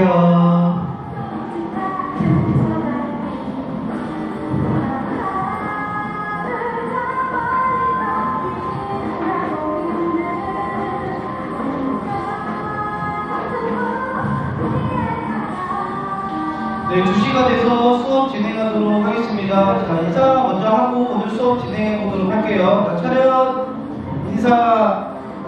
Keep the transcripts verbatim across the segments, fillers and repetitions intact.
주세요. 네, 두 시가 돼서 수업 진행하도록 하겠습니다. 자, 인사 먼저 하고 오늘 수업 진행해 보도록 할게요. 자, 차렷, 인사,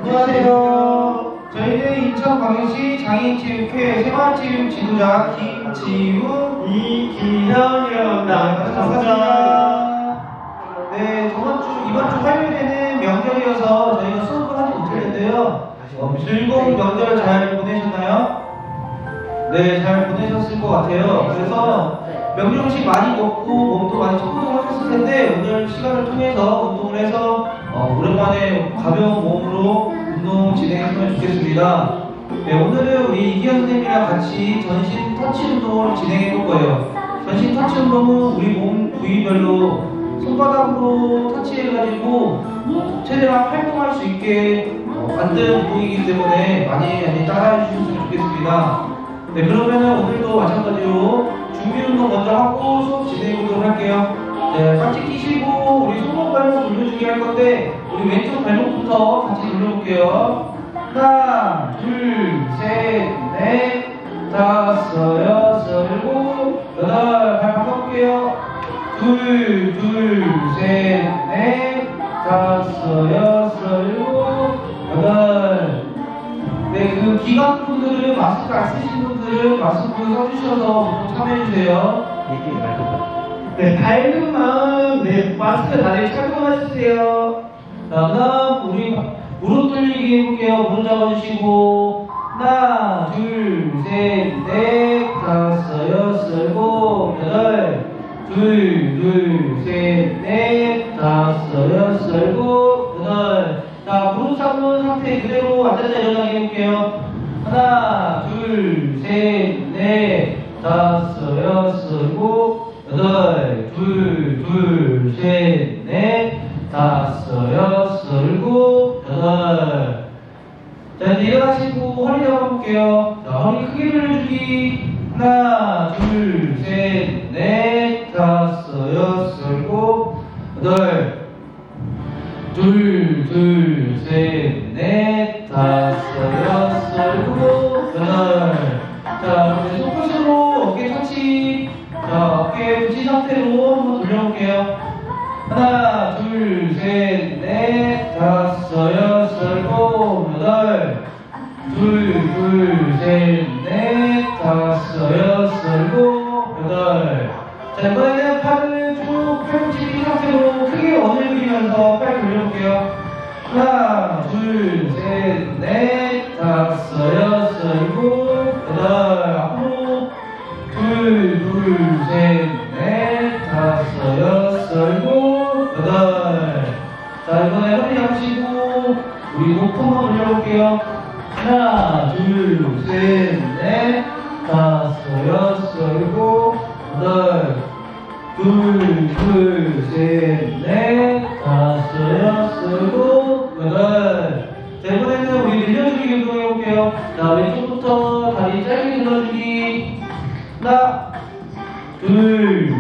안녕하세요. 저희는 인천광역시 장애인체육회 생활체육 지도자 김지우, 이기현이랍니다. 반갑습니다. 네, 저번 주, 이번 주 화요일에는 명절이어서 저희가 수업을 하지 못했는데요. 어, 즐거운 명절 잘 보내셨나요? 네, 잘 보내셨을 것 같아요. 그래서 명절 음식 많이 먹고 몸도 많이 청소하셨을 텐데 오늘 시간을 통해서 운동을 해서 어, 오랜만에 가벼운 몸으로 운동 진행했으면 좋겠습니다. 네, 오늘은 우리 이기현 선생님이랑 같이 전신 터치 운동을 진행해 볼 거예요. 전신 터치 운동은 우리 몸 부위별로 손바닥으로 터치해가지고 최대한 활동할 수 있게 어, 만든 운동이기 때문에 많이 많이 따라해 주셨으면 좋겠습니다. 네, 그러면은 오늘도 마찬가지로 준비 운동 먼저 하고 수업 진행해 보도록 할게요. 네, 같이 끼시고 우리 손목 발목 돌려주기 할 건데 우리 왼쪽 발목부터 같이 돌려볼게요. 하나, 둘, 셋, 넷, 다섯, 여섯, 일곱, 여덟. 발 바꿔볼게요. 둘, 둘, 셋, 넷, 다섯, 여섯, 일곱, 여덟. 네, 그 기각 분들은 마스크 안 쓰신 분들은 마스크 써주셔서 참여해주세요. 네, 밝은 마음, 네, 마스크 다들 착용해주세요. 자, 그다음 우리 무릎 돌리기 해볼게요. 무릎 잡아주시고 하나, 둘, 셋, 넷, 다섯, 여섯, 일곱, 여덟. 둘, 둘, 셋, 넷, 다섯, 여섯, 일곱, 여덟. 자, 무릎 잡은 상태 그대로 앉아서 일어나게 해볼게요. 하나, 둘, 셋, 넷, 다섯, 여섯, 일곱, 여덟. 둘, 둘, 셋, 넷, 다섯, 여섯, 일곱, 여덟. 자, 이제 일어나시고 허리 잡아볼게요. 자, 허리 크게 돌려주기. 하나, 둘, 셋, 넷, 다섯, 여섯, 일곱, 여덟. 둘, 둘, 셋, 넷, 다섯, 여섯, 일곱, 여덟. 자, 이제 손끝으로 어깨 터치. 자, 어깨 붙인 상태로 한번 돌려볼게요. 하나, 둘, 셋, 넷, 다섯, 여섯, 일곱, 여덟. 둘, 둘, 셋, 넷, 다섯, 여섯, 일곱, 여덟. 자, 이번에는 팔을 쭉 펼치기 상태로 크게 원을 그리면서 팔 돌려볼게요. 하나, 둘, 셋, 넷, 다섯, 여섯, 일곱, 여덟. 앞으로 둘, 둘, 셋, 넷, 다섯, 여섯, 일곱, 여덟. 자, 이번에 허리 잡으시고 우리 목 한번 돌려볼게요. 하나, 둘, 셋, 넷, 다섯, 여섯, 일곱, 여덟. 둘, 둘, 셋, 넷, 다섯, 여섯, 일곱, 여덟. 자, 이번에는 우리 늘려주기 운동 해볼게요. 자, 왼쪽부터 다리 짧게 늘어주기. 하나, 둘,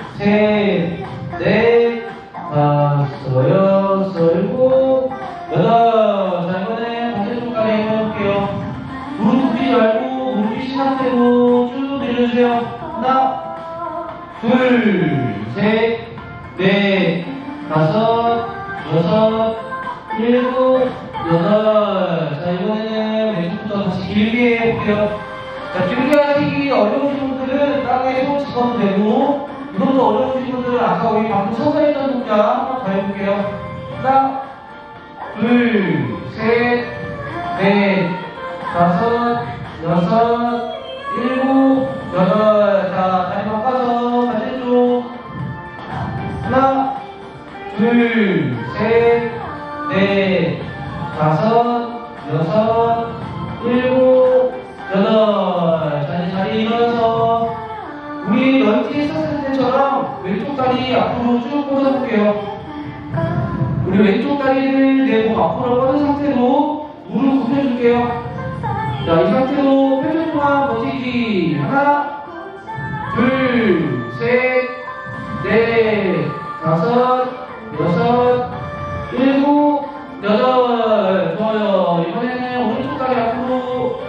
셋, 넷, 다섯, 여섯, 일곱, 여덟. 자, 이번에 반대쪽까지 해볼게요. 무릎 굽히지 말고 무릎 펴신 상태로 쭉 내려주세요. 하나, 둘, 셋, 넷, 다섯, 여섯, 일곱, 여덟. 자, 이번에는 왼쪽부터 다시 길게 해볼게요. 자, 길게 하시기 어려우신 분들은 땅에 손 짚어도 되고, 이것도 어려우신 분들은 아까 우리 방금 서서 했던 동작 한번 더 해볼게요. 하나, 둘, 셋, 넷, 다섯, 여섯, 일곱, 여덟. 자, 다리 바꿔서 반대쪽. 하나, 둘, 셋, 넷, 다섯, 여섯, 일곱, 여덟. 자, 이제 자리 일어나서 우리 런지 했었을 때처럼 왼쪽 다리 앞으로 쭉 뻗어볼게요. 우리 왼쪽 다리를 내 몸 앞으로 뻗은 상태로 무릎 굽혀줄게요. 자, 이 상태로 펼쳐동안 버티기. 다섯, 여섯, 일곱, 여덟. 좋아요. 이번에는 오른쪽 다리 앞으로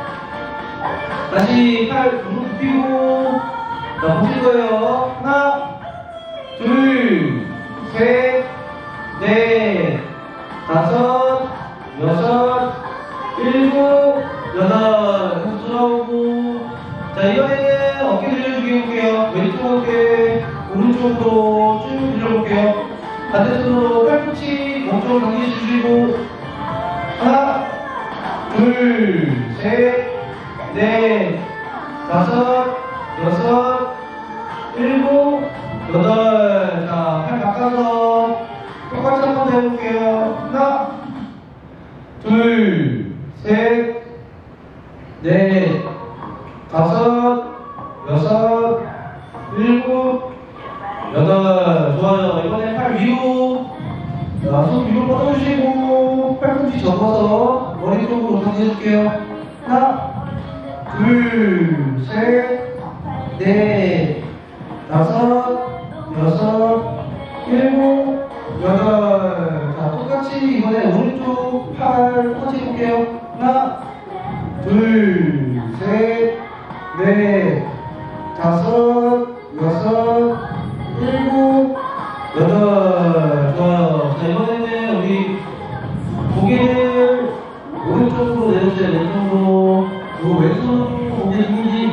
다시 팔 무릎 굽히고 자, 보실 거예요. 하나, 둘, 셋, 넷, 다섯, 여섯, 일곱, 여덟. 계속 돌아오고. 자, 이번에는 어깨 들려주기 해볼게요. 왼쪽 어깨, 오른쪽으로 쭉 들려볼게요. 반대손으로 팔꿈치 몸쪽으로 당겨주시고. 하나, 둘, 셋, 넷, 다섯, 여섯, 일곱, 여덟. 자, 팔 바꿔서 똑같이 한 번 더 해볼게요. 하나, 둘, 셋, 넷, 다섯, 여섯, 일곱, 여덟. 좋아요. 이번엔 팔 위로, 자, 손 위로 뻗어주시고 팔꿈치 접어서 머리 쪽으로 당겨줄게요. 하나, 둘, 셋, 넷, 다섯, 여섯, 일곱, 여덟. 자, 똑같이 이번에 오른쪽 팔 똑같이 해볼게요. 하나, 둘, 셋, 넷, 다섯, 여섯, 일곱, 여덟. 좋아요. 자, 이번에는 우리 고개를 오른쪽으로 내려주세요. 왼쪽으로. 그리고 왼손으로 고개 숙이지.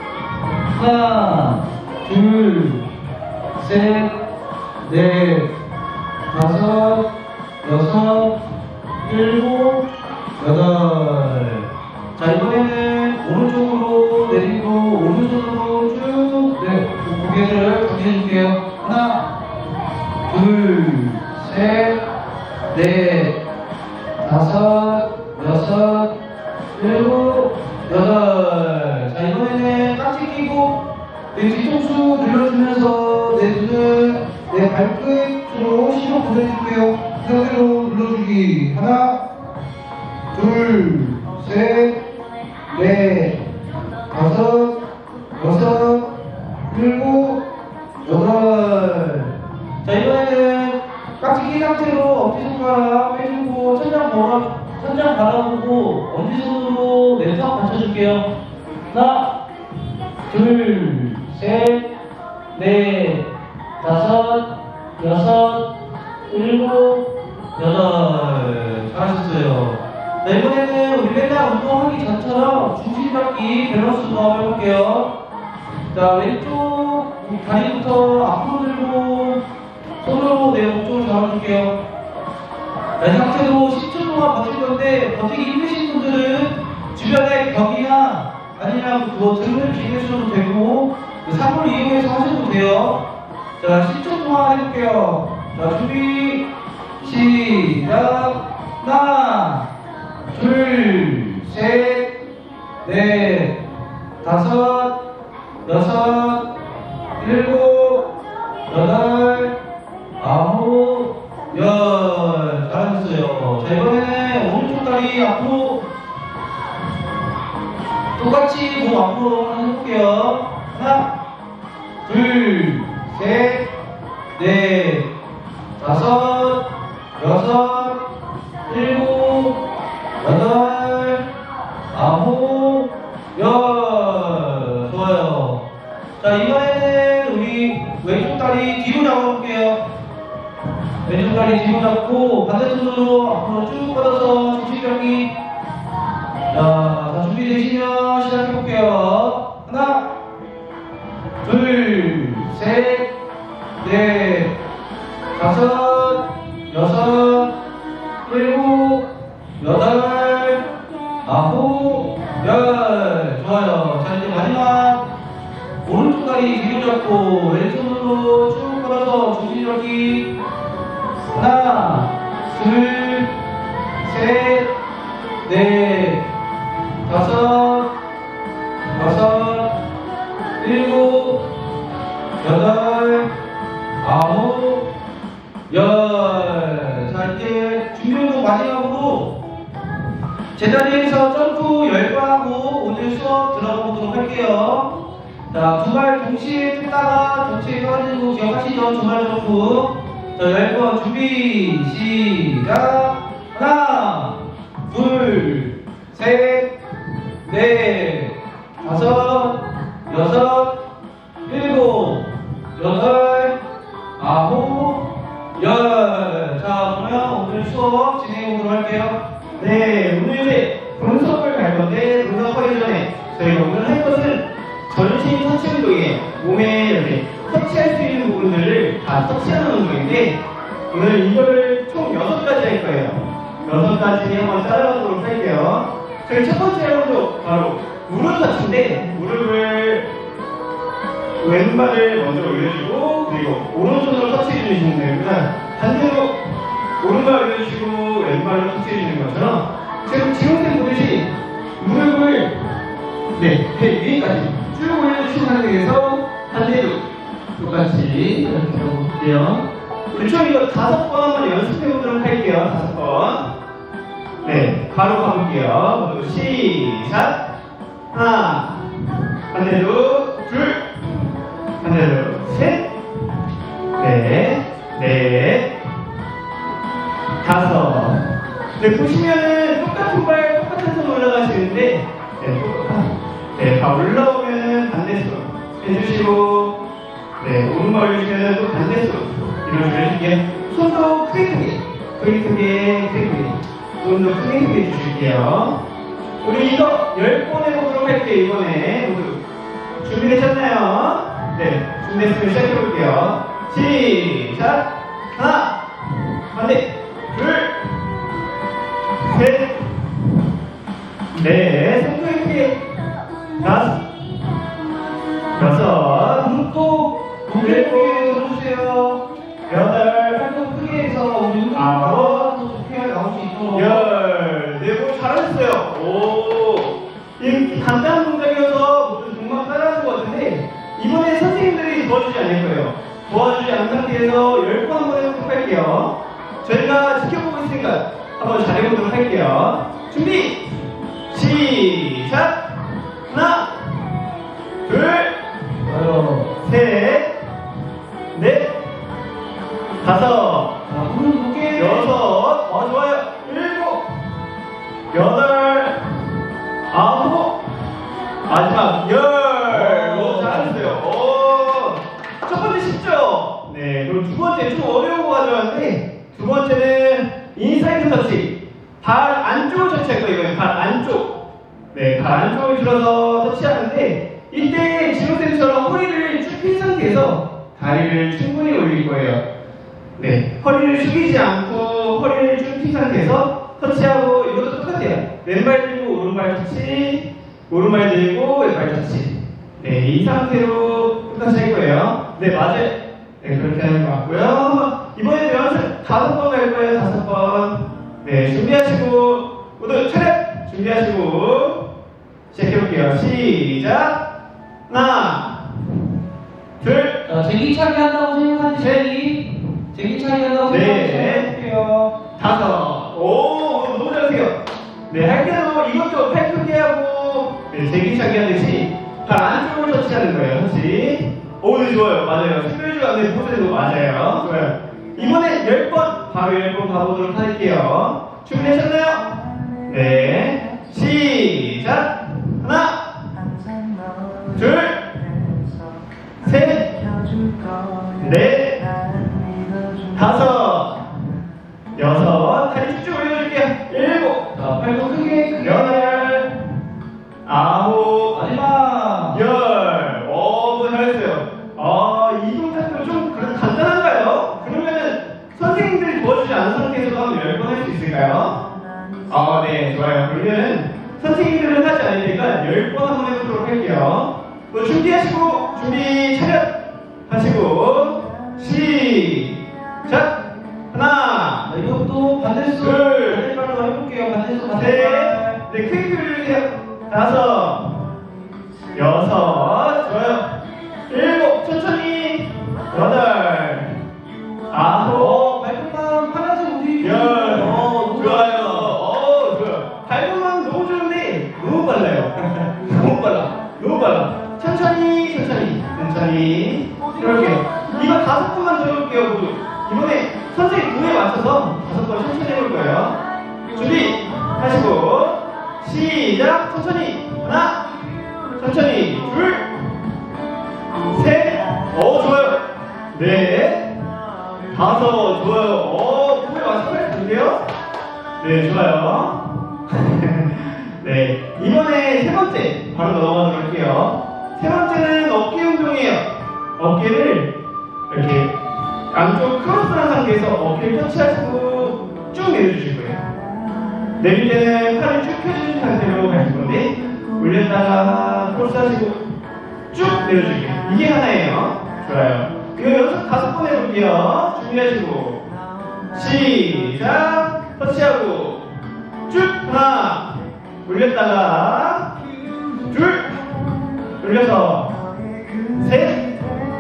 하나, 둘, 셋, 넷, 다섯, 여섯, 일곱, 여덟. 자, 이번에는 오른쪽으로 내리고 오른손으로 쭉 네, 고개를 당겨줄게요. 하나, 둘, 셋, 넷, 다섯, 여섯, 일곱, 여덟. 자, 이번에는 깍지 끼고 내 뒤통수 눌러주면서 내 눈을 내 발끝 쪽으로 시로 보내줄게요. 그 상태로 눌러주기. 하나, 둘, 셋, 넷, 다섯, 여섯, 일곱, 여덟. 자, 이번에는 깍지 낀 상태로 엄지손가락 빼주고 천장 바라, 천장 바라보고 엄지손으로 내턱 받쳐줄게요. 하나, 둘, 셋, 넷, 다섯, 여섯, 일곱, 여덟. 잘하셨어요. 자, 이번에는 우리 맨날 운동하기 전처럼 중심 잡기 밸런스 운동 해볼게요. 자, 왼쪽 다리부터 앞으로 들고 손으로 내 목쪽을 잡아줄게요. 자, 이 상태로 십 초 동안 버틸 건데 버티기 힘드신 분들은 주변에 벽이나 아니면 뭐 등을 기대셔도 되고 사물 이용해서 하셔도 돼요. 자, 십 초 동안 해볼게요. 자, 준비 시작. 하나, 둘, 셋, 넷, 다섯, 여섯, 일곱, 여덟, 아홉, 열. 잘하셨어요. 자, 이번에는 오른쪽 다리 앞으로 똑같이 몸 앞으로 한번 해볼게요. 하나, 둘, 셋, 넷, 다섯, 여섯, 일곱, 여덟, 아홉, 열. 좋아요. 자, 이번에는 우리 왼쪽 다리 뒤로 잡아볼게요. 왼쪽 다리 뒤로 잡고 반대손으로 앞으로 쭉 뻗어서 중심병이. 자, 자, 준비되시면 시작해볼게요. 하나, 둘, 셋, 넷, 다섯, 여섯, 일곱, 여덟, 아홉, 열. 좋아요. 자, 이제 마지막 오른쪽 다리 뒤로 잡고 왼손으로 쭉 뻗어서 중심 잡기. 하나, 둘, 셋, 넷, 다섯, 여섯, 일곱, 여덟, 아홉, 열. 자, 이제 준비운동 마지막으로 제자리에서 점프 열 번 하고 오늘 수업 들어가 보도록 할게요. 자, 두 발 동시에 뜯다가 전체 펴가지고 기억하시죠? 두 발 점프. 자, 열 번 준비, 시작. 하나, 둘, 셋, 넷, 다섯, 여섯, 일곱, 여덟, 아홉, 열. 자, 그러면 오늘 수업 진행해보도록 할게요. 네, 오늘 이제 분석을 갈 건데, 분석하기 전에 저희가 오늘 할 것은 전신 터치 운동이에요. 몸에 이렇게 터치할 수 있는 부분들을 다 터치하는 운동인데, 오늘 이거를 총 여섯 가지 할 거예요. 여섯 가지 한번 따라가도록 할게요. 저희 첫 번째 운동, 바로 무릎 터치인데, 무릎을 왼발을 먼저 올려주고, 그리고 오른손으로 터치해주시면 됩니다. 반대로 오른발 올려주시고, 왼발로 터치해주는 것처럼, 지금 지금생 보듯이 무릎을 네, 배 위까지 쭉 올려주신 상태에서 반대로 똑같이 이렇게 해볼게요. 총 이거 다섯 번만 연습해보도록 할게요. 다섯 번. 네, 바로 가볼게요. 모두 시작. 하나, 반대로 둘, 반대로 셋, 넷, 넷, 다섯. 네, 보시면은 똑같은 발, 똑같은 손 올라가시는데, 네, 똑같아. 네, 다 올라오면은 반대손 해주시고, 네, 오른발 올리시면은 또 반대손 이런 식으로 해줄게요. 손도 크게 크게, 크게 크게, 크게 크게. 손도 크게 크게 해주실게요. 우리 이거 열 번 해보도록 할게요, 이번에. 모두. 준비되셨나요? 네, 준비됐으면 시작해볼게요. 시작! 하나, 반대, 둘, 셋, 넷, 손 크게 크게. 다섯, 여섯, 눈도 고개 크게 들어주세요. 여덟, 팔도 크게 해서 우리 아홉, 좋게 나올 수 있도록. 열. 네, 뭐 잘하셨어요. 오, 이 간단한 동작이어서 모두 정말 따라하는 것 같은데, 이번에 선생님들이 도와주지 않을 거예요. 도와주지 않은 상태에서 열 번 한번 해보도록 할게요. 저희가 지켜보고 있으니까 한번 잘해보도록 할게요. 준비, 시작! 하나, 둘, 셋, 넷, 다섯, 자, 무릎 높게. 여섯, 어, 좋아요. 일곱, 여덟, 아홉, 마지막 열. 오, 잘하셨어요. 오, 첫 번째 쉽죠? 네, 그럼 두 번째 좀 어려운 거 가져왔는데, 두 번째는 인사이드 터치. 발 안쪽을 터치할 거예요. 이거는 발 안쪽. 네, 발 안쪽을 들어서 터치하는데, 이때 지금쌤처럼 허리를 쭉 핀 상태에서 다리를 충분히 올릴 거예요. 네, 허리를 숙이지 않고 허리를 쭉 핀 상태에서 터치하고, 이것도 똑같아요. 왼발 들고 오른발 터치, 오른발 들고 왼발 터치. 네, 이 상태로 똑같이 할 거예요. 네, 맞아요. 네, 그렇게 하는 것 같고요. 이번에 연습 다섯 번 갈 거예요. 다섯 번. 네, 준비하시고 모두 차렷 준비하시고 시작해볼게요. 시작. 하나, 둘, 자, 제기차기 한다고 생각하는 제기. 제기차기 한다고 네. 생각할게요. 다섯. 오, 너무 잘하세요. 네, 할 때도 이것도 팔 크게 하고, 네, 제기차기 하듯이 발 안쪽으로 터치하는 거예요. 터치. 오, 네, 좋아요. 맞아요. 스페이지 안에 포즈도 맞아요. 좋아요. 이번에 열 번, 바로 열 번 가보도록 할게요. 준비되셨나요? 네. 시작. 하나, 둘, 셋, 넷, 다섯, 여섯, 다리 쭉 올려줄게요. 일곱, 자, 팔도 크게 크게. 여덟, 아홉, 마지막. 열. 오, 잘했어요. 아, 이 동작도 좀 그래도 간단한가요? 그러면은 선생님들이 도와주지 않은 상태에서도 한번 열 번 할 수 있을까요? 아, 네, 좋아요. 그러면 선생님들은 하지 않으니까 열 번 한번 해보도록 할게요. 뭐 준비하시고, 준비 차렷 하시고, 시작! 하나, 자, 이것도 반대손. 둘, 반대발로 해볼게요. 반대손 셋, 반대발. 네, 크게 올려주세요. 다섯, 여섯, 좋아요. 일곱, 천천히. 여덟, 아홉, 발끝만 파란색 움직이고. 열. 어, 좋아요. 어, 좋아요. 발음은 너무 좋은데 너무 빨라요. 너무 빨라. 너무 빨라. 천천히, 천천히. 모두 이번에 선생님 구에 맞춰서 다섯 번 천천히 해볼 거예요. 준비 하시고 시작. 천천히 하나, 천천히 둘, 셋, 어 좋아요. 네, 다섯 좋아요. 어 구에 맞춰서 해주세요. 네 좋아요. 네, 이번에 세 번째 바로 넘어가도록 할게요. 세 번째는 어깨 운동이에요. 어깨를 이렇게 양쪽 크로스한 상태에서 어깨를 터치하시고 쭉 내려주실 거예요. 내릴 때는 팔을 쭉 펴주신 상태로 가실 건데 올렸다가 크로스하시고 쭉 내려주세요. 이게 하나예요. 좋아요. 이거 연습 다섯 번 해볼게요. 준비하시고 시작. 터치하고 쭉 하나 올렸다가 둘 올려서 셋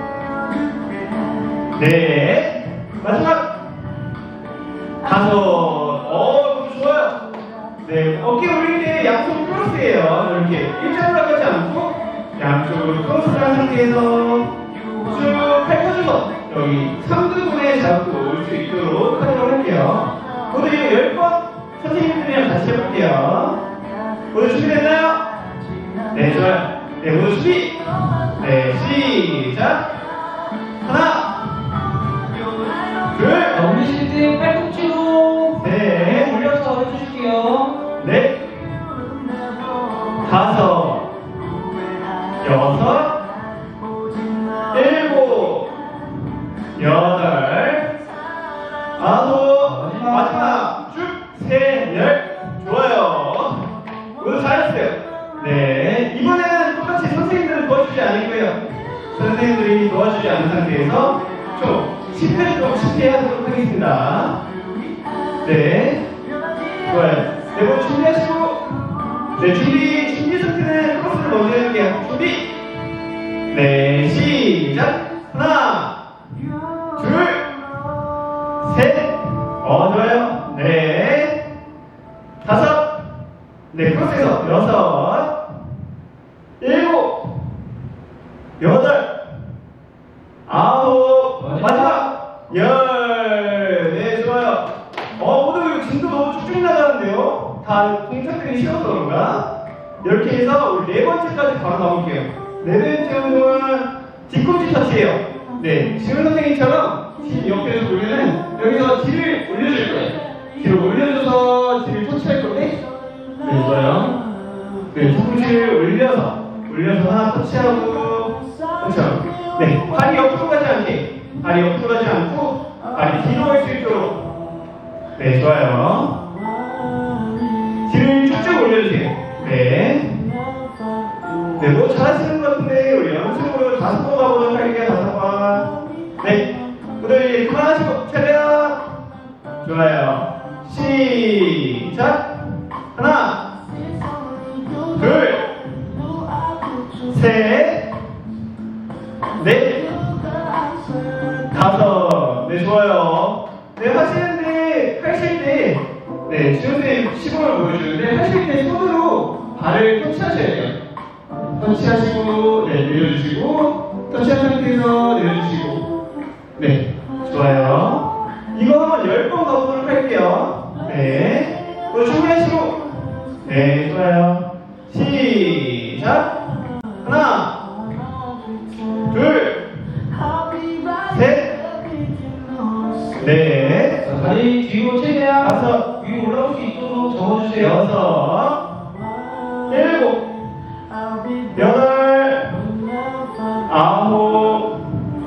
넷 마지막 다섯. 어 좋아요. 네 어깨 올릴 때 양쪽 크로스예요. 이렇게 일자로 가지 않고 양쪽으로 크로스를 한 상태에서 쭉 펼쳐줘서 여기 삼 등분에 잡고 올 수 있도록 하도록 할게요. 모두 이거 열 번 선생님들이랑 같이 해볼게요. 모두 준비됐나요? 네, 좋아요. 네, 모두 준비! 네, 시작! 하나, 둘, 올리실 때 팔꿈치로 네, 올려서 해주실게요. 넷, 다섯, 여섯, 일곱, 여덟, 아홉, 마지막 쭉, 세, 열. 좋아요. 모두 잘했어요. 네, 이번에는 똑같이 선생님들은 도와주지 않을 거예요. 선생님들이 도와주지 않은 상태에서 좀 십 회 정도 실패하도록 하겠습니다. 네, 좋아요. 네, 모두 준비하시고, 네, 준비, 준비 상태는 크로스를 먼저 해볼게요. 준비! 네, 시작! 하나, 둘, 셋, 어, 좋아요. 네, 다섯, 네, 크로스에서 여섯, 일곱, 여덟, 아홉, 마지막 열. 네, 좋아요. 어, 모두 진도 너무 쭉쭉 나가는데요. 다 동작들이 쉬워서 그런가? 이렇게 해서 우리 네 번째까지 바로 가볼게요. 네 번째 운동은 뒤꿈치 터치예요. 네, 지금 선생님처럼 뒤 옆에서 보면은 여기서 뒤를 올려줄 거예요. 뒤로 올려줘서 뒤를 터치할 건데, 네, 좋아요. 네, 뒤꿈치를 올려서 올려서 하나 터치하고 터치하고. 네, 발이 옆으로 가지 않게, 발이 옆으로 가지 않고 발이 뒤로 갈 수 있도록. 네, 좋아요. 뒤를 쭉쭉 올려주세요. 네. 네, 뭐 잘하시는 것 같은데 우리 연습으로 다섯 번 가보도록 할게요. 다섯 번. 네, 모두 이제 그만하시고 최대한. 좋아요. 시작. 하나, 둘, 셋, 넷, 다섯. 네, 좋아요. 네, 하시는데 하실 때, 네, 지훈님 시범을 보여주는데 하실 때 손으로 발을 터치하셔야 돼요. 터치하시고, 네, 내려주시고, 터치한 상태에서 내려주시고. 네, 좋아요. 이거 한번 열 번 가보도록 할게요. 네, 또 준비하시고, 네, 좋아요. 시작. 하나, 둘, 셋, 넷, 자, 다리 뒤로 최대한 다섯, 위로 올라올 수 있도록 접어주세요. 여섯, 일곱, 여덟, 아홉,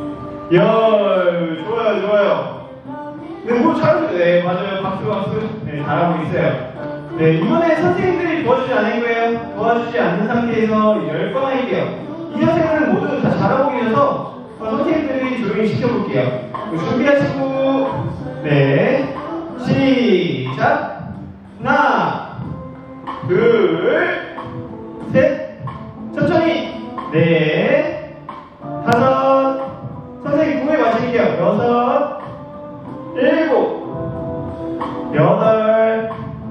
열. 좋아요, 좋아요. 네, 뭐 잘하세요. 네, 맞아요. 박수, 박수. 네, 잘하고 있어요. 네, 이번에 선생님들이 도와주지 않을 거예요. 도와주지 않는 상태에서 열 번 할게요. 이 선생님은 모두 다 잘하고 계셔서 선생님들이 조용히 시켜볼게요. 준비하시고, 네, 시작. 하나, 둘, 셋, 천천히. 네, 다섯, 선생님 구에 마실게요. 여섯, 일곱, 여덟,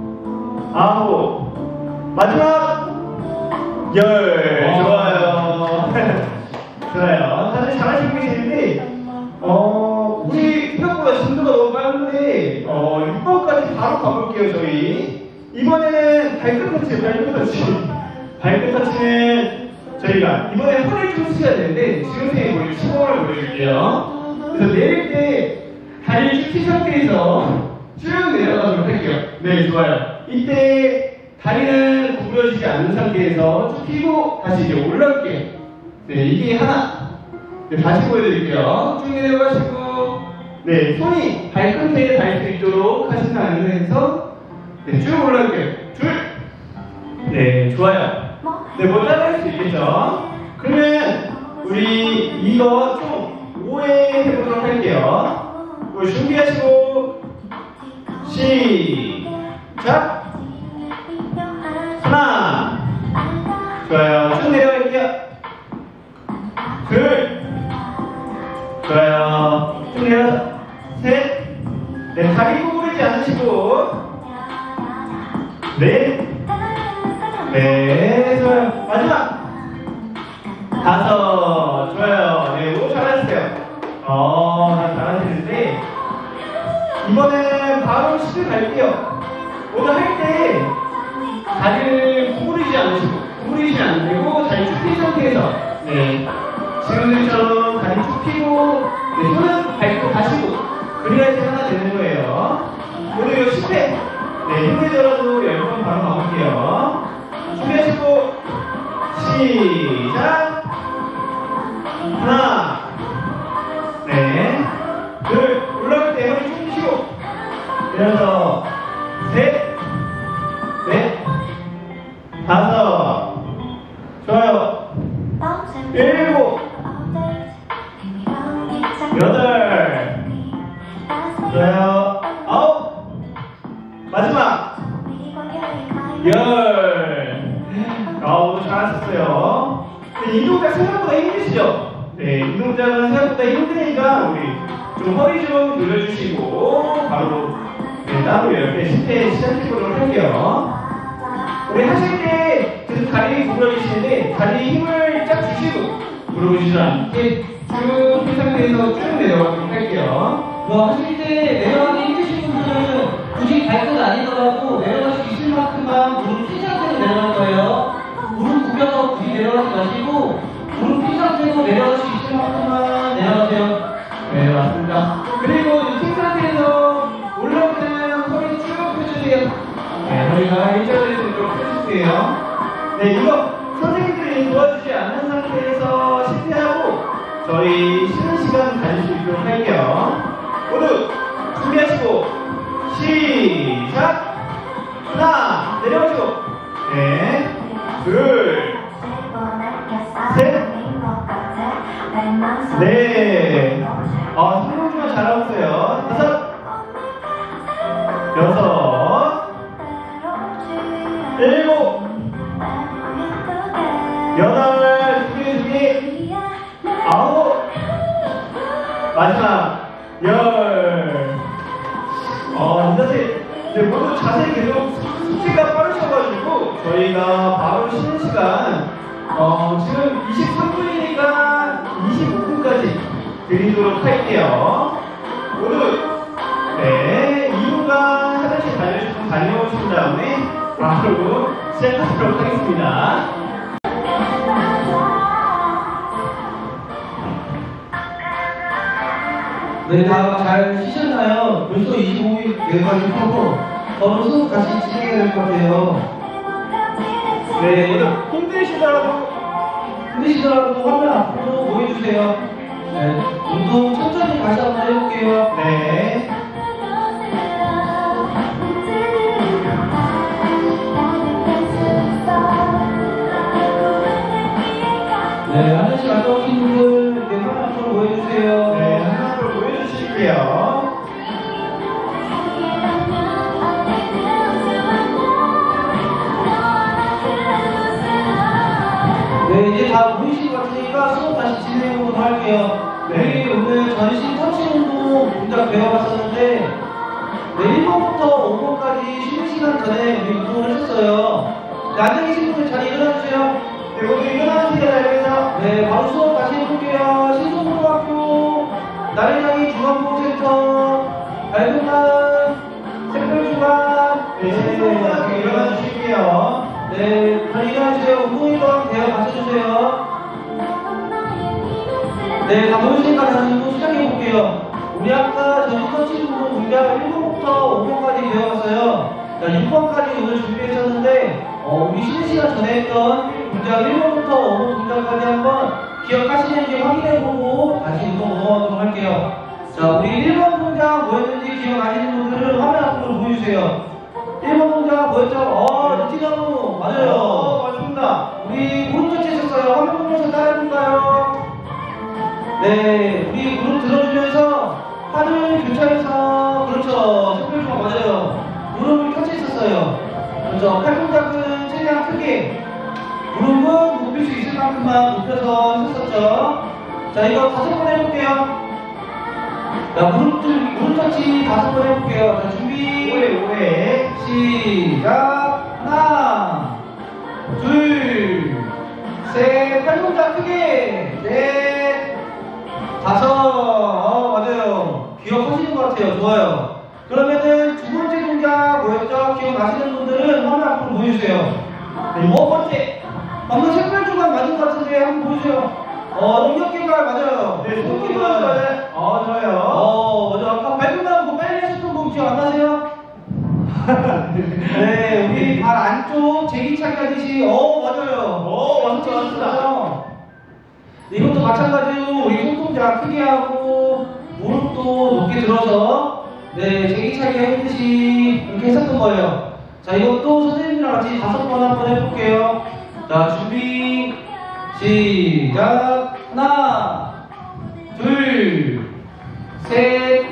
아홉, 마지막 열. 좋아요. 좋아요. 다들 잘하시고 계시는데, 어, 우리 생각보다 진도가 너무 빠른데 어, 육 번까지 바로 가볼게요. 저희 이번에는 발끝 터치, 발끝 터치 발끝 터치는 저희가 이번에 허리를 좀 쓰셔야 되는데 지금부터 우리 시범을 보여줄게요. 그래서 내릴 때 다리를 쭉 핀 상태에서 쭉 내려가도록 할게요. 네, 좋아요. 이때 다리는 구부러지지 않는 상태에서 쭉 펴고 다시 이제 올라올게요. 네, 이게 하나. 네, 다시 보여드릴게요. 쭉 내려가시고, 네, 손이 발끝에 닿을 수 있도록 하시는 안에서 네, 쭉 올라올게요. 둘. 네, 좋아요. 네, 뭐 따라할 수 있겠죠? 그러면 우리 이거 좀 오 회 해보도록 할게요. 우리 준비하시고 시작. 하나. 좋아요. 쭉 내려갈게요. 둘. 좋아요. 쭉 내려서 셋. 네, 다리 구부리지 않으시고 넷. 네, 좋아요. 마지막 다섯. 좋아요. 네, 너무 잘하셨어요. 어, 잘하시는데 이번엔 바로 시를 갈게요. 오늘 할 때 다리를 구부리지 않으시고 구부리지 않으시고 다리 쭉 핀 상태에서 네, 지금처럼 다리 쭉 펴고 네, 손은 밟고 가시고 그래야지 하나 되는 거예요. 오늘 이거 십 회 네, 힘들더라도 열 번 바로 가볼게요. 준비하시고 시작. 하나. 네. 둘. 올라올 때 허리 쭉 펴시고 내려서 셋. 넷. 다섯. 좋아요. 일곱. 여덟. 좋아요. 아홉. 마지막 열. 아우, 잘하셨어요. 네, 이 동작 생각보다 힘드시죠? 네, 이 동작은 생각보다 힘드니까 우리 좀 허리 좀 늘려주시고 바로 네, 따로 이렇게 십 회 시작해보도록 할게요. 우리 하실 때 계속 다리 구부러지시는데 다리 힘을 쫙 주시고 구부러지지 않게 쭉 이 상태에서 쭉 내려가도록 할게요. 뭐 하실 때 내려가기 힘드신 분들은 굳이 발끝 아니더라도 내려갈 수 있을 만큼만 무릎 핀 상태로 내려갈 거예요. 무릎 구겨서 굳이 내려가지 마시고 무릎 핀 상태로 내려갈 수 있을 만큼만 내려가세요. 네, 맞습니다. 그리고 이 상태에서 올라올 때는 허리 쭉 펴주세요. 네, 허리가 일자로 좀 펴주세요. 네, 이거 선생님들이 도와주지 않는 상태에서 실패하고 저희 쉬는 시간 가질 수 있도록 할게요. 모두 준비하시고 시작. 하나. 내려오시고 네. 둘. 셋. 넷. 아, 성공주가 잘하고 있어요. 다섯. 여섯. 일곱. 여덟. 두 개, 두 개. 아홉. 마지막 열. 어, 사실 이제 모두 자세히 계속 숙제가 빠르셔가지고 저희가 바로 쉬는 시간 어, 지금 이십삼 분이니까 이십오 분까지 드리도록 할게요. 모두 네, 이 분간 화장실 다녀오신, 다녀오신 다음에 바로 시작하도록 하겠습니다. 네, 다 잘 쉬셨나요? 벌써 이십오 일 돼가지고 바로 수업 다시 진행해야 될 것 같아요. 네, 모두 힘드시더라도 힘드시더라도 화면 앞으로 모여주세요. 네, 운동 천천히 다시 한번 해볼게요. 네. 네, 하나씩 갔다 오신 분들 이렇게 화면 앞으로 모여주세요. 네, 하나 더 보여주실게요. 네, 이제 다 보이신 것 같으니까 수업 다시 진행해보도록 할게요. 네. 우리 오늘 전신 터치 운동 동작 배워봤었는데 네, 일 번부터 오 번까지 쉬는 시간 전에 우리 운동을 했었어요. 네, 앉아 계신 분들 잘 일어나주세요. 네, 모두 일어나주세요. 여기서. 네, 바로 수업 다시 해볼게요. 신성고등학교 나래장이 중앙보호센터 이렇게 일어나 주실게요. 네, 잘 일어나주세요. 운동이랑 대화 맞춰주세요. 네, 다 모이시니까 다시 운동 시작해볼게요. 우리 아까 저희 터치 부분 동작 일 번부터 오 번까지 배워봤어요. 자, 육 번까지 오늘 준비했었는데, 어, 우리 쉬는 시간 전에 했던 동작 일 번부터 오 번 동작까지 한번 기억하시는지 확인해보고 다시 운동 넘어가도록 할게요. 자, 우리 일 번 동작 뭐였는지 기억하시는 분들은 화면 앞으로 보여주세요. 일 번 동작 뭐였죠? 어, 루티나무 맞아요. 어, 맞습니다. 우리 무릎 터치 했었어요. 화면 보면서 따라해볼까요? 네, 우리 무릎 들어주면서 팔을 교차해서 그렇죠. 척결주가 맞아요. 무릎을 터치했었어요. 그렇죠. 팔 동작은 최대한 크게 무릎은 높일 수 있을 만큼만 높여서 했었죠. 자, 이거 다섯 번 해볼게요. 자, 무릎, 무릎 터치 다섯 번 해볼게요. 자, 준비. 오래, 오래. 시작. 하나, 둘, 셋. 팔 동작 크게. 넷, 다섯. 어, 맞아요. 기억하시는 것 같아요. 좋아요. 그러면은 두 번째 동작 뭐였죠? 기억나시는 분들은 화면 앞으로 보여주세요. 네, 두 번째. 방금 샛별주간 맞은 것 같은데 한번 보여주세요. 어, 능력개발 맞아요. 네, 손기발 맞아요. 어, 좋아요. 어, 맞아. 아까 발끝만 뭐 빨리 하셨던 분 기억 안 나세요? 네, 우리 발 안쪽 제기차기 하듯이, 어, 맞아요. 어, 맞습니다, 맞습니다. 네, 이것도 마찬가지로 우리 손동작 크게 하고, 무릎도 높게 들어서, 네, 제기차기 하듯이 이렇게 했었던 거예요. 자, 이것도 선생님이랑 같이 다섯 번 한번 해볼게요. 자, 준비, 시작. 하나, 둘, 셋,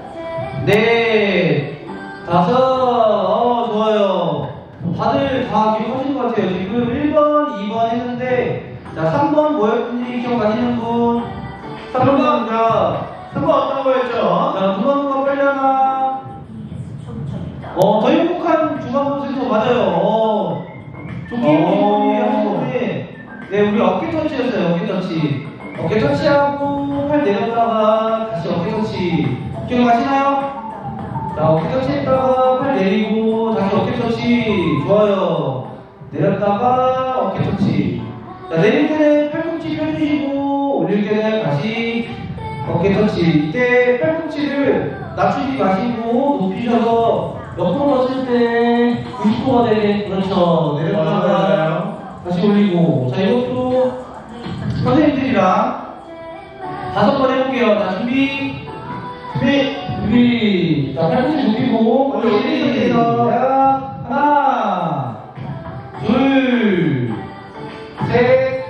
넷, 다섯. 어, 좋아요. 다들 다 기억하시는 것 같아요. 지금 일 번, 이 번 했는데, 자, 삼 번 뭐였는지 기억나시는 분? 삼 번, 자, 삼 번 어떤 거였죠? 자, 중앙부가 빨리 하나. 어, 더 행복한 중앙부 센터 맞아요. 어, 조끼 입고 하시는데, 네, 우리 어깨 터치였어요. 어깨 터치. 어깨 터치하고 팔 내렸다가 다시 어깨 터치. 기억나시나요? 자, 어깨 터치했다가 팔 내리고 다시 어깨 터치. 좋아요. 내렸다가 어깨 터치. 자, 내릴 때는 팔꿈치 펴주시고 올릴 때는 다시 어깨 터치. 이때 팔꿈치를 낮추지 마시고 높이셔서 옆으로 넣었을 때 구십 도가 되게, 그렇죠. 내렸다가 다시 올리고. 자, 이것도 선생님들이랑 다섯 번 해볼게요. 자, 준비. 준비. 준비. 자, 팔꿈치 높이고. 시작. 하나, 둘, 셋,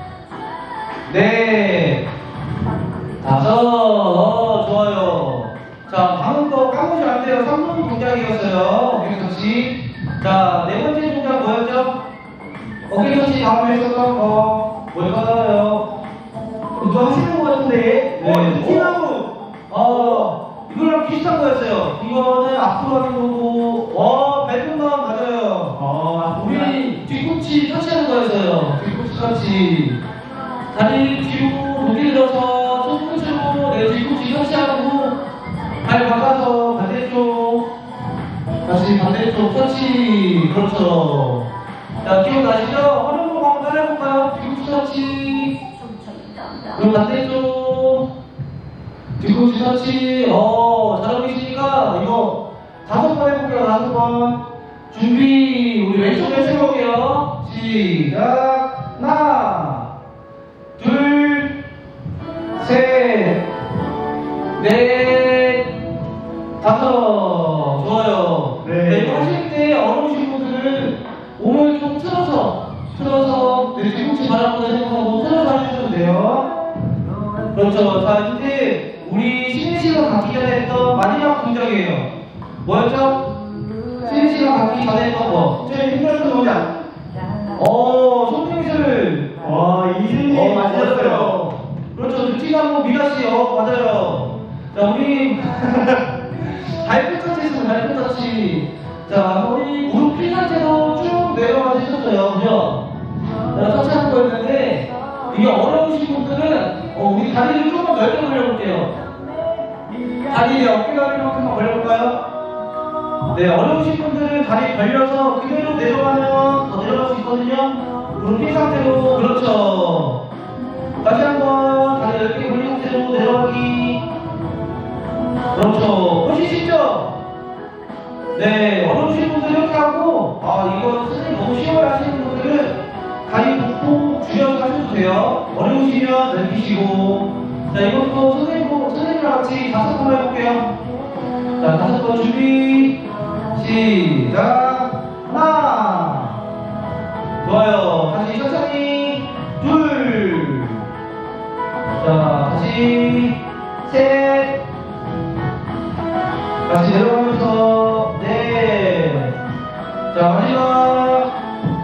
넷, 다섯. 어, 좋아요. 자, 방금 거 까먹으면 안 돼요. 삼 번 동작이었어요. 어깨 터치. 자, 네 번째 동작 뭐였죠? 어깨 터치 다음에 했었던 거 뭘까요? 이거 하시는 거 같은데? 네. 티나무. 어, 이거랑 비슷한 거였어요. 이거는 앞으로 하는 거고, 어, 발끝만 맞아요. 어, 우리 뒤꿈치 터치하는 거였어요. 뒤꿈치 터치. 다리 뒤로 높게 들어서 손끝으로 내 뒤꿈치 터치하고, 발 바꿔서 반대쪽, 다시 반대쪽 터치. 그렇죠. 자, 기억나시죠? 화면으로 한번 따라해볼까요? 뒤꿈치 터치. 그럼 반대쪽 뒤꿈치 터치. 어, 잘하고 계시니까 이거 다섯 번 해볼게요. 다섯 번. 준비. 우리 왼쪽 왼쪽 해볼게요. 시작. 하나, 둘, 셋, 넷, 다섯. 좋아요. 네. 네, 이거 하실 때 어려우신 분들은 몸을 좀 틀어서 틀어서 내 뒤꿈치 바라보다 생각하고 틀어서 해주셔도 돼요. 그렇죠. 자, 이제 우리 쉬는 시간 갖기 전에 했던 마지막 동작이에요. 뭐였죠? 쉬는 시간 갖기 전에 했던 거. 제일 힘들었던 동작. 어, 손등술. 와, 이승님 어, 맞았어요. 맞아요. 그렇죠. 루틴하고 미라씨, 어, 맞아요. 자, 우리 발끝 터치 있으면 발끝 터치. 자, 우리 무릎 핀 상태로 쭉 내려가서 했었어요. 그죠? 자, 터치하는 거였는데, 이게 어려우신 분들은, 어, 우리 다리를 조금만 넓게 벌려볼게요. 다리 어깨 다리만큼만 벌려볼까요? 네, 어려우신 분들은 다리 벌려서 그대로 내려가면 더 내려갈 수 있거든요. 무릎 핀 상태로, 그렇죠. 다시 한번 다리 넓게 벌린 상태로 내려가기. 그렇죠. 보시시죠? 네, 어려우신 분들 이렇게 하고, 아, 이거 선생님 너무 쉬워요 하시는 분들은 다리 붓고 줄여서 하셔도 돼요. 어려우시면 넓히시고. 자, 이것도 선생님, 선생님이랑 같이 다섯 번 해볼게요. 자, 다섯 번 준비. 시작. 하나. 좋아요. 다시 천천히. 둘. 자, 다시. 셋. 다시 내려가면서. 넷. 자, 마지막.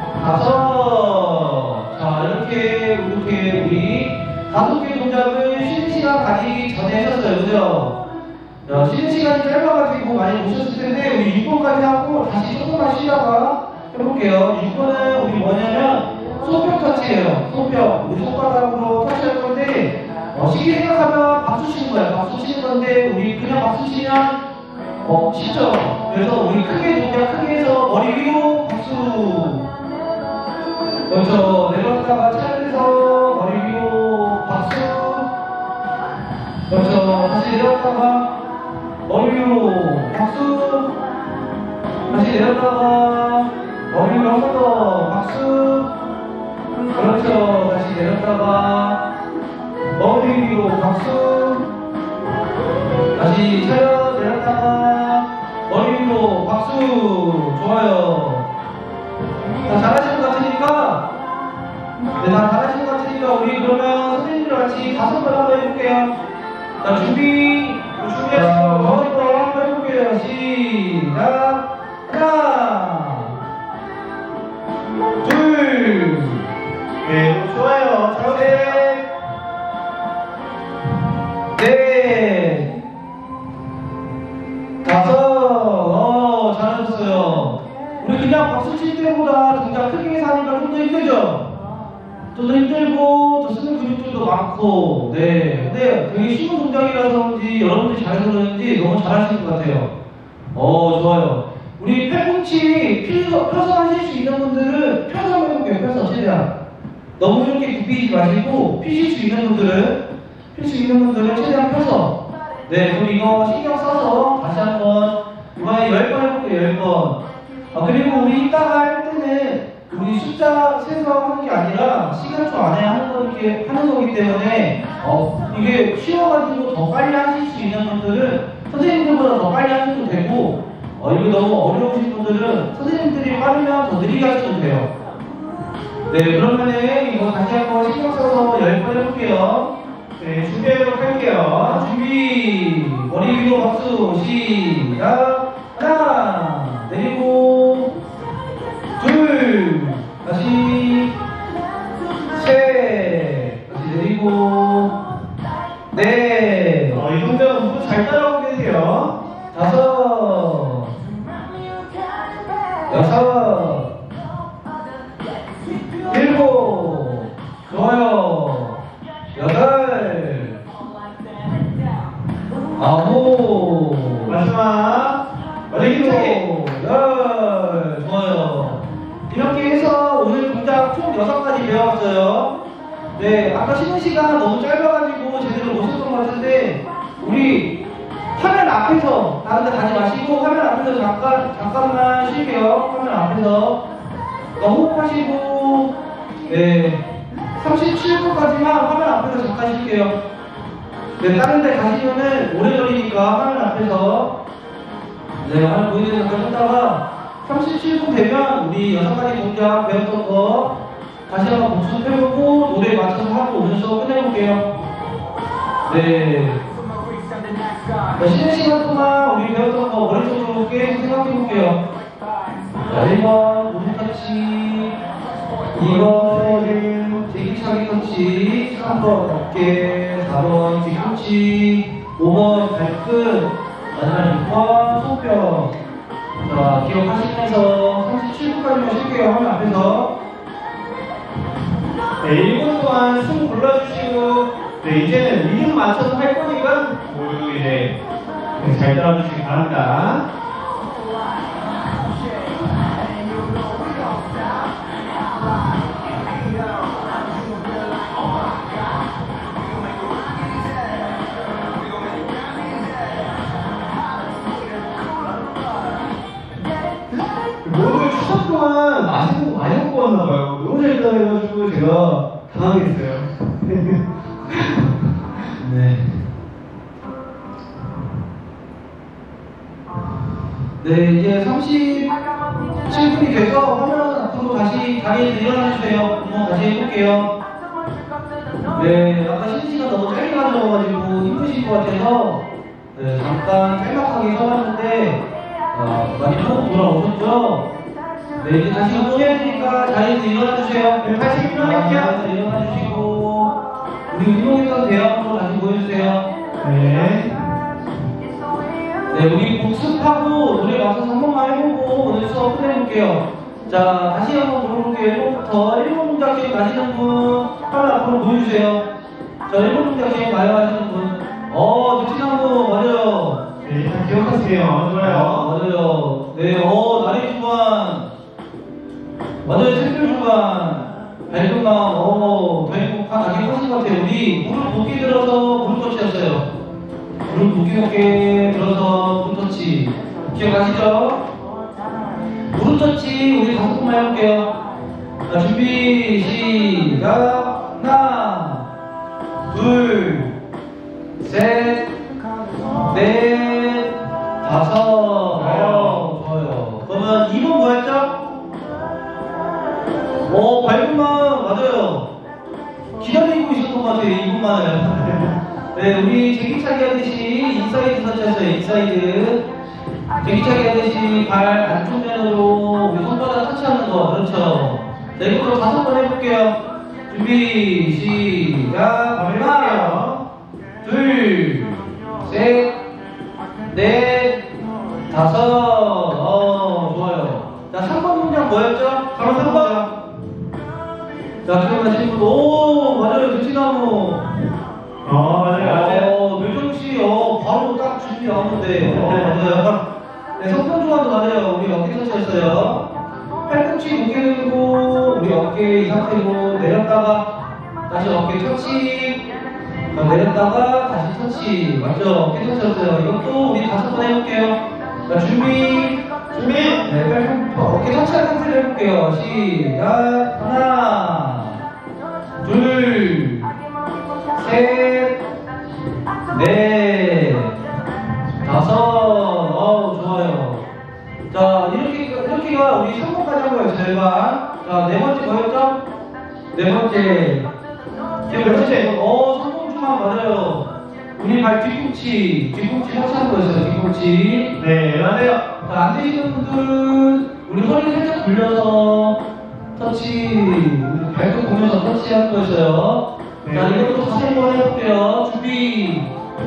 다섯. 자, 이렇게, 이렇게 우리 다섯 개 동작을 쉬는 시간 가지기 전에 했었어요. 그죠? 자, 쉬는 시간이 짧아가지고 많이 보셨을 텐데, 우리 육 번까지 하고 다시 조금만 쉬다가 해볼게요. 육 번은 우리 뭐냐면, 소평 터치예요. 소평. 우리 손바닥으로 터치할 건데, 어, 쉽게 생각하면 박수 치는 거예요. 박수 치는 건데, 우리 그냥 박수 치면, 어, 쉽죠? 그래서 우리 크게 동작 크게 해서 머리 위로 박수. 그렇죠. 내려갔다가 차에서 머리 위로 박수. 그렇죠. 다시 내려갔다가 머리 위로 박수. 다시 내렸다가 머리 위로 한 번 더 박수. 그렇죠. 다시 내렸다가 머리 위로 박수. 다시 차려 내렸다가 머리 위로 박수. 좋아요. 다 잘하시는 것 같으니까, 네, 다 잘하시는 것 같으니까 우리 그러면 선생님들과 같이 다섯 번 한번 해볼게요. 자, 준비. 준비하시고 다섯 번 한번 해볼게요. 시작. 하나, 둘, 네, 좋아요. 자, 셋, 넷, 다섯. 어, 잘하셨어요. 우리 그냥 박수 칠 때보다 동작 크게 해서 하니까 좀 더 힘들죠? 좀 더 힘들고 더 쓰는 근육들도 많고. 네, 근데 되게 쉬운 동작이라서 그런지 여러분들이 잘해서 그런지 너무 잘하시는 것 같아요. 어, 좋아요. 우리 팔꿈치 펴서, 펴서 하실 수 있는 분들은 펴서 한번 해볼게요. 펴서 최대한 너무 이렇게 굽히지 마시고, 피실 수 있는 분들은 필 수 있는 분들은 최대한 펴서. 네, 그럼 이거 신경 써서 다시 한번 이번에 열 번 해볼게요. 열 번. 아, 그리고 우리 이따가 할 때는 우리 숫자 세서 하는 게 아니라 시간초 안에 하는, 거, 이렇게 하는 거기 때문에 어, 이게 쉬워가지고 더 빨리 하실 수 있는 분들은 선생님들보다 더 빨리 하셔도 되고, 어, 이거 너무 어려우신 분들은 선생님들이 빠르면 더 느리게 하셔도 돼요. 네, 그러면은 이거 다시 한번 신경 써서 열 번 해볼게요. 네, 준비하도록 할게요. 준비. 머리 위로 박수. 시작. 하나. 내리고. 둘. 다시. 셋. 다시 내리고. 넷. 어, 이 동작은 모두 잘 따라오고 계세요. 다섯. 여섯. 일곱. 좋아요. 여덟. 아홉. 마지막. 일곱. 열. 좋아요. 이렇게 해서 오늘 동작 총 여섯 가지 배워왔어요. 네, 아까 쉬는 시간 너무 짧아가지고 제대로 못 썼던 것 같은데, 우리 화면 앞에서 다른 데 가지 마시고 화면 앞에서 잠깐, 잠깐만 쉴게요. 화면 앞에서 호흡하시고, 네, 삼십칠 분까지만 화면 앞에서 잠깐 쉴게요. 네, 다른 데 가시면은 오래 걸리니까 화면 앞에서, 네, 화면 보이는 데 잠깐 쉬다가 삼십칠 분 되면 우리 여섯 가지 동작 배웠던 거 다시 한번 복습해보고 노래 맞춰서 하고 오늘 수업 끝내볼게요. 네. 자, 쉬는 시간 동안 우리 배웠던 거 머릿속으로 계속 생각해볼게요. 자, 일 번 무릎 터치, 이 번 제기차기 터치, 삼 번 어깨, 사 번 뒤꿈치, 오 번 발끝, 마지막 육 번 손뼉. 자, 기억하시면서 삼십칠 분까지만 쉴게요. 화면 앞에서. 네, 일 분 동안 숨 골라주시고, 네, 이제는 리듬 맞춰서 할 거니까 모두 이제 잘 따라주시기 바랍니다. 듣고 왔나봐요. 너무 재밌다 해가지고 제가 당황했어요. 네. 네, 이제 삼십칠 분이 돼서 화면 앞으로 다시 자리에서 일어나주세요. 한번 다시 해볼게요. 네, 아까 쉬는 시간 너무 짧게 가져가지고 힘드실 것 같아서 네, 잠깐 짤막하게 서봤는데 어, 많이 호흡 돌아오셨죠? 네, 이제 다시 운동해야 되니까 자리에서 일어나주세요. 네, 다시 일어날게요. 자리에서 일어나주시고 우리 운동했던 대학으로 다시 보여주세요. 네. 네, 우리 복습하고 노래 맞춰서 한 번만 해보고 오늘 수업 끝내볼게요. 자, 다시 한번 물어볼게요. 일본부터 일본 동작 기억나시는 분 하나 앞으로 보여주세요. 자, 일본 동작 기억나요 하시는 분. 어, 느티나무 맞아요. 네, 다 기억하세요. 좋아요. 맞아요. 네, 어, 나리 주간. 맞아요, 샘플 주간. 밝은 마음, 어, 더 행복한 아기 하신 것 같아요. 우리 무릎 높게 들어서 무릎 터치였어요. 무릎 높게 높게 들어서 무릎 터치. 기억나시죠? 무릎 터치 우리 다섯 번만 해볼게요. 자, 준비, 시작. 하나, 둘, 셋, 넷, 다섯. 어, 좋아요. 그러면 이 번 뭐였죠? 어, 밝은 마음, 맞아요. 기다리고 있었던 것 같아요, 이 분만을. 네, 우리 제기차기 하듯이 인사이드 터치했어요, 인사이드. 제기차기 하듯이 발 안쪽면으로 우리 손바닥 터치하는 거, 그렇죠. 네, 이것도 다섯 번 해볼게요. 준비, 시작. 하나, 둘, 셋, 넷, 다섯. 어, 좋아요. 자, 삼 번 문장 뭐였죠? 바로 삼 번. 자, 기억나시는 분, 오, 맞아요, 느티나무. 어, 맞아요. 맞아요. 어, 묘정씨, 어, 바로 딱 준비 나오는데, 어, 맞아요. 네, 성평조화도 맞아요. 우리 어깨 터치했어요. 팔꿈치 높게 들고, 우리 어깨 이 상태로 내렸다가, 다시 어깨 터치, 자, 내렸다가, 다시 터치. 맞죠? 어깨 터치였어요. 이것도 우리 다섯 번 해볼게요. 자, 준비. 준비. 네, 팔꿈치, 어깨 터치한 상태로 해볼게요. 시작. 하나, 둘, 셋, 넷, 다섯. 어우, 좋아요. 자, 이렇게, 이렇게가 우리 삼 번까지 한 거예요, 절반. 자, 네 번째 뭐였죠? 네 번째. 네 번째. 어, 삼 번 중간 맞아요. 우리 발 뒤꿈치, 뒤꿈치 터치하는 거였어요, 뒤꿈치. 네, 맞아요. 자, 안 되시는 분들은 우리 허리 살짝 굴려서 터치, 우리 발끝 보면서 터치하는 거였어요. 네. 자, 이것도 다시 한번 해볼게요. 준비,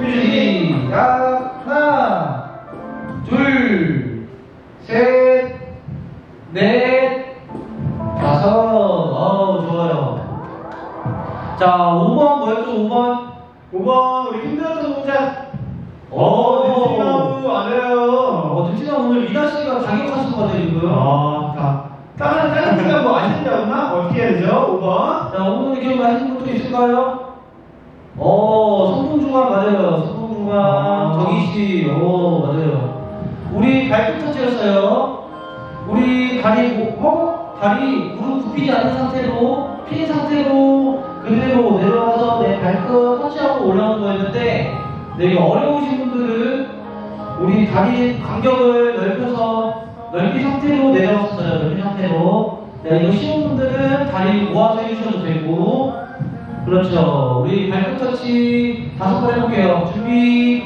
시작. 하나, 둘, 셋, 넷, 다섯. 어우, 좋아요. 자, 오 번 뭐였죠? 오 번. 오 번 우리 힘들었던 동작. 오, 어, 느티나무 맞아요. 어, 느티나 오늘 리나 씨가 자격하신 것 같아요, 지금. 아, 다. 다른, 다른 시간 뭐 안 신다구나? 어떻게 해야 되죠? 오 번. 자, 오늘 기억나시는 분도 있을까요? 어, 성동중간 맞아요. 성동중간. 아. 정희씨. 오, 맞아요. 우리 발끝 터치였어요. 우리 다리, 허벅, 다리, 무릎 굽히지 않은 상태로, 핀 상태로 그대로 내려와서 내 발끝 터치하고 올라오는 거였는데, 네, 이거 어려우신 분들은 우리 다리 간격을 넓혀서 넓이 상태로 내려왔어요. 넓이 상태로. 네, 이거 쉬운 분들은 다리 모아서 해주셔도 되고, 그렇죠. 우리 발끝 터치 다섯 번 해볼게요. 준비,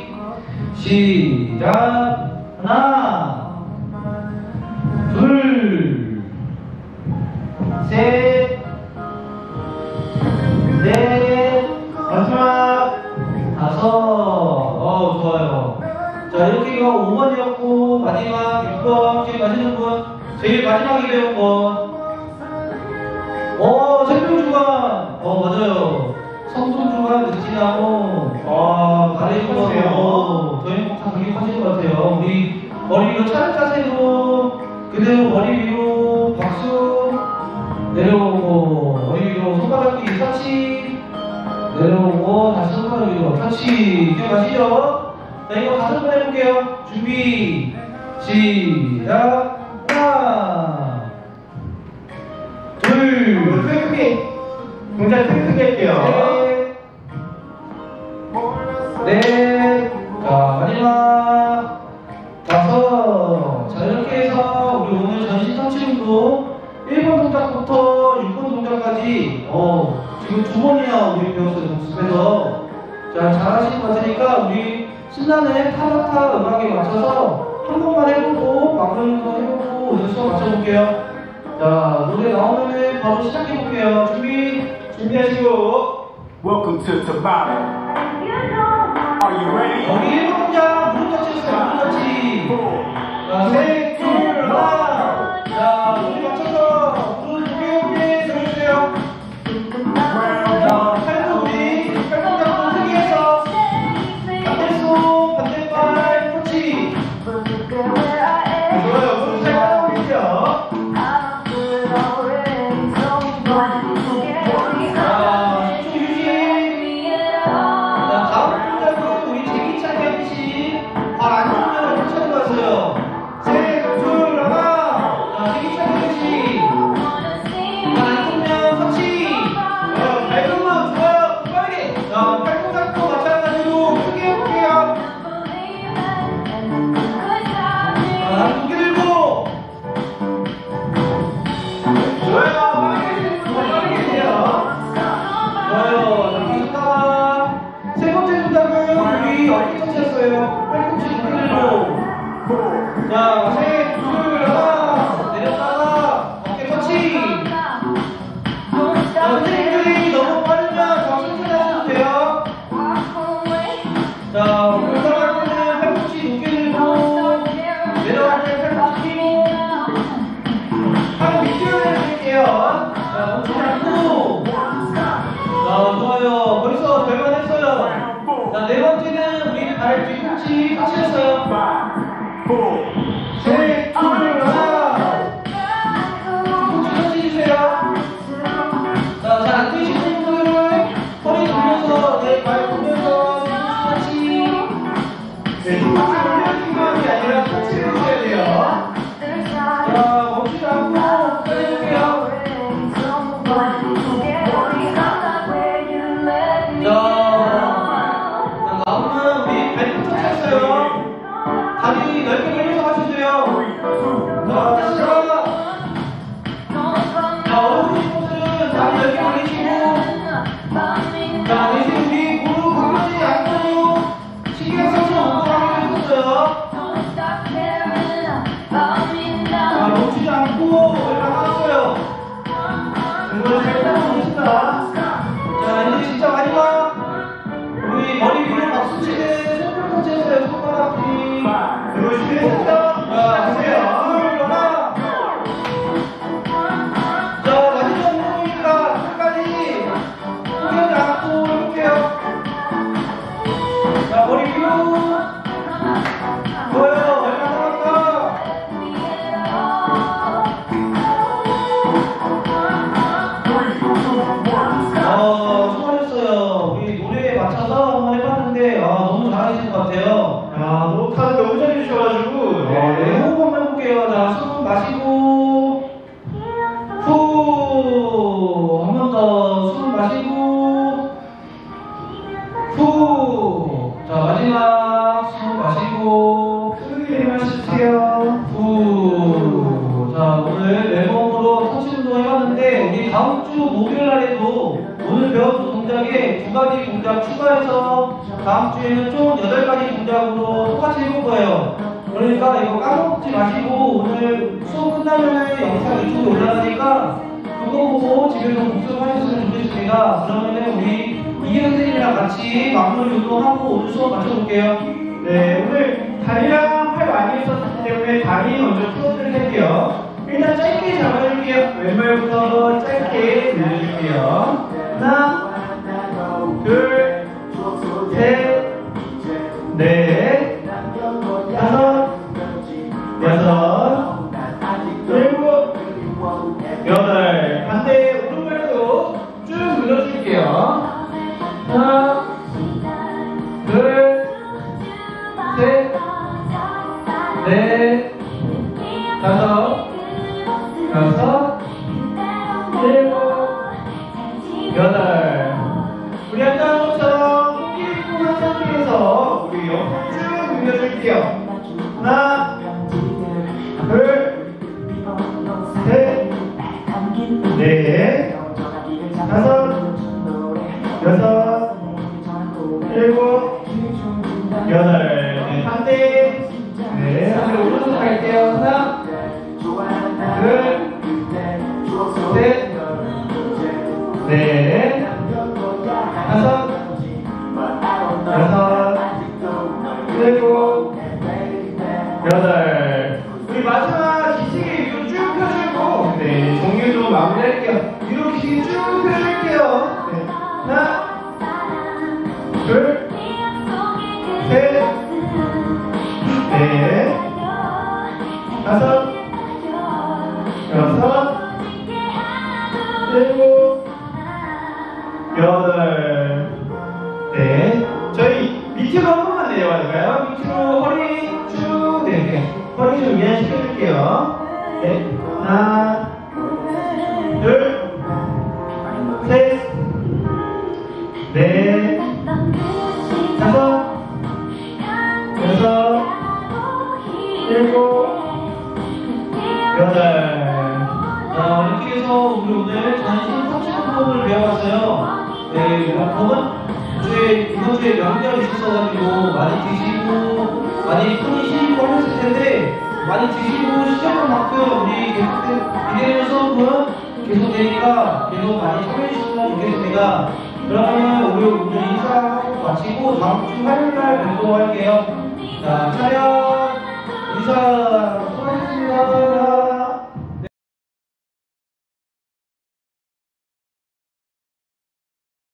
시작. 하나, 둘, 셋, 넷, 마지막. 다섯. 어, 좋아요. 자, 이렇게가 오 번이었고, 마지막 육 번 기억나시는 분? 제일 마지막에 배운 거. 어, 생명주간. 어, 맞아요. 성동주간 느티나무. 아, 가리주간. 어, 더 행복한 그게 커진 것 같아요. 우리 머리 위로 차렷 자세로 그대로 머리 위로 박수 내려오고, 머리 위로 손가락 뒤 터치 내려오고, 다시 손가락 위로 터치. 기억나시죠? 자, 이거 다섯 번 해볼게요. 준비, 시작. 하나, 동작 크게 할게요. 네. 네. 자, 마지막. 다섯. 자, 이렇게 해서 우리 오늘 전신 성취운동 일 번 동작부터 육 번 동작까지, 어, 지금 두 번이나 우리 배웠어요, 복습해서. 자, 잘하신 것 같으니까 우리 신나는 타바타 음악에 맞춰서 한 번만 해보고, 마무리 운동 해보고, 오늘 수업 맞춰볼게요. 자, 노래 나오면은 바로 시작해볼게요. 준비. 준비하시고. Welcome to Tabata. Are you ready? 여기 일 번 동작 무릎 터치 했어요. 무릎 터치. 자, 셋, 둘, 하나. 자, 우리 맞춰서 무릎 두 개, 개 들어주세요. 자, 팔도 우리 팔동작도 크게 해서 반대손, 반대발 터치. 좋아요. 무릎 잘 따라오시죠. 자, 셋, 둘, 하나. 내렸다가 어깨 터치. 자, 선생님들이 너무 빠르면 더 천천히 하셔도 돼요. 자, 올라갈 때는 팔꿈치 높게 들고 내려갈 때는 팔꿈치 뒤로 팔 밑으로 내려줄게요. 자, 멈추지 않고. 자, 좋아요. 벌써 별만 했어요. 자, 네 번째는 우리 발 뒤꿈치 터치했어요. 셋, 둘, 하나. 뒤꿈치 터치해주세요. 자, 잘 안 되시는 분들은 허리 돌려서 내 발 보면서 뒤꿈치 터치. 네, 뒤꿈치 올려주는 게 아니라 터치를 해줘야 돼요. 자, 멈추지 않고 해볼게요. 자, 다음은 우리 발끝 터치했어요. 다리 넓게 벌려서 하시세요. 자, 다시 들어가. 자, 어려우신 분들은 다리 넓게 벌리시고. 자, 대신 우리 무릎 굽히지 않고 신경 써서 운동하기로 했었어요. 자, 놓치지 않고 얼마 나왔어요. 오늘 잘 따라오신다. 자, 이제 진짜 마지막. 우리 머리 위로 박수 치는 손가락 터치했어요. 손가락 뒤. 그리고 준비했습니다. 자, 보세요. 둘, 하나. 자, 마지막 운동이니까 끝까지 포기하지 않고 해볼게요. 자, 머리 위로. 좋아요. 얼마 남았다. 어, 수고하셨어요. 우리 노래에 맞춰서 한번 해봤는데, 아, 너무 잘하신 것 같아요. 야, 노타를 너무 잘해주셔가지고. 네, 호흡 한번 해볼게요. 자, 숨 마시고, 후, 한 번 더, 숨 마시고, 후. 자, 마지막, 숨 마시고, 크게 마시세요. 후. 자, 오늘 앨범으로 터치 운동 해봤는데, 우리 다음 주 목요일 날에도 오늘 배웠던 동작에 두 가지 동작 추가해서 다음 주에는 총 여덟 가지 동작으로 똑같이 해볼 거예요. 그러니까 이거 까먹지 마시고 오늘 수업 끝나면 영상 유튜브에 올라가니까 그거 보고 집에서 복습하셨으면 좋겠습니다. 그러면 우리 이기 선생님이랑 같이 마무리 운동하고 오늘 수업 마쳐볼게요. 네, 오늘 다리랑 팔 많이 했었기 때문에 다리 먼저 풀어드릴 할게요. 일단 짧게 잡아줄게요. 왼발부터 짧게 늘려줄게요. 하나, 둘, 셋, 넷, 다섯, 여섯, 일곱, 여덟. 반대 오른발도 쭉 눌러줄게요. 하나, 둘, 셋, 넷, 다섯, 여섯, 일곱, 여덟. 우리 아까 것처럼 코끼리 꼬만 상태에서 우리 옆으로 쭉 늘려줄게요. 하나, 둘, 셋, 넷, 다섯, 여섯, 일곱, 여덟. 네, 상대. 네, 상대 오른손 갈게요. 하나, 둘, 셋, 넷, 다섯, 여섯, 일곱, 여덟. 우리 마지막 기시기 위로 쭉 펴주고, 네, 종류도 마무리할게요. 위로 기시기 쭉 펴줄게요. 네, 하나, 둘, 셋, 넷, 다섯, 여섯, 일곱, 여덟. 네, 저희 밑으로 한 번만 내려가 볼까요? 밑으로 허리 쭉 내릴게요. 허리 좀 이완시켜줄게요. 네, 하나, 둘, 셋, 넷, 다섯, 여섯, 일곱, 여덟. 아, 이렇게 해서 우리 오늘 전신 탑승법을 배워봤어요. 네, 여러분 주에 이번 주에 명절이 있어가지고 많이 드시고 많이 손이 시리고 하셨을 텐데 많이 드시고 시작한 만큼 우리 계속 이대로 수업은 계속 되니까 계속 많이 참여해 주시면 좋겠습니다. 그러면 우리 오늘 인사하고 마치고 다음 주 화요일 날 뵙도록 할게요. 자, 차례.